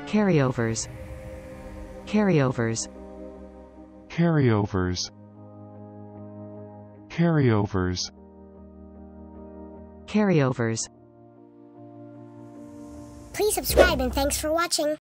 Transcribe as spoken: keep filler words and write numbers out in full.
Carryovers. Carryovers. Carryovers. Carryovers. Carryovers. Please subscribe and thanks for watching.